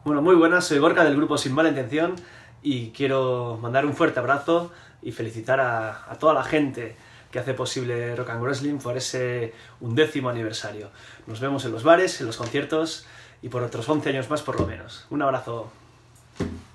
Bueno, muy buenas, soy Gorka del grupo Sin Mala Intención y quiero mandar un fuerte abrazo y felicitar a toda la gente que hace posible Rock and Wrestling por ese 11º aniversario. Nos vemos en los bares, en los conciertos y por otros 11 años más por lo menos. Un abrazo.